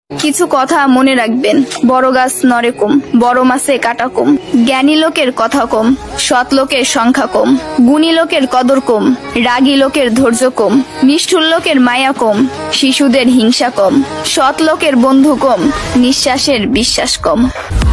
কিছু কথা মনে রাখবেন, বড় গাছ নড়ে কম, বড় মাছে কাটা কম, জ্ঞানী লোকের কথা কম, সৎ লোকের সংখ্যা কম, গুণী লোকের কদর কম, রাগী লোকের ধৈর্য কম, নিষ্ঠুর লোকের মায়া কম, শিশুদের হিংসা কম, সৎ লোকের বন্ধু কম, নিঃশ্বাসের বিশ্বাস কম।